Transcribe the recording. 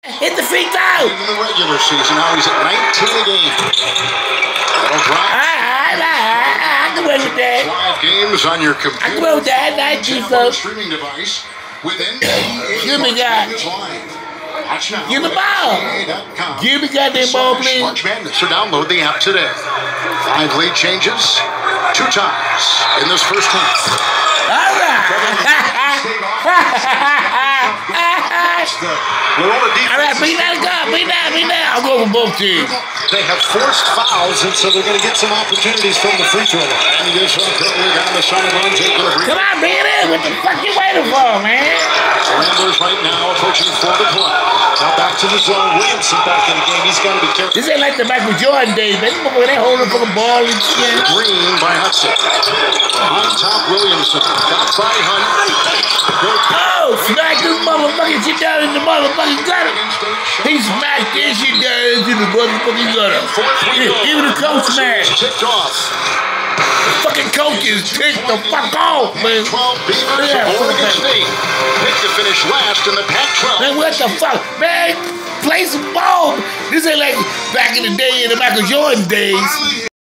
Hit the free throw. In the regular season, now he's at 19 a game. That'll drive. I can work with that. 5 games on your computer. I can work with that. Nice defense. Streaming device with Give me that. Give the ball. Give me goddamn ball, please. March Madness. So download the app today. 5 lead changes, 2 times in this first half. All right. All right, beat that gun. Beat that. I'll go for both teams. They have forced fouls, and so they're going to get some opportunities from the free throw line. And this one currently down the sidelines. Come on, bring it in. What the fuck you waiting for, man? Ramblers right now approaching for the play. Now back to the zone. Williamson back in the game. He's got to be careful. This ain't like the Michael Jordan days, man. They holding for the ball and shit. Green by Hudson. On top, Williamson. Got by Hunt. Oh, smack this motherfucking shit down in the motherfucking gutter. He smacked this shit down into the motherfucking gutter. Even the coach smashed. Tipped off. The fucking coach is ticked the fuck off, man. 12 Beavers of Oregon State. Picked to finish last in the Pac-12. Man, what the fuck? Man, play some ball. This ain't like back in the day in the Michael Jordan days.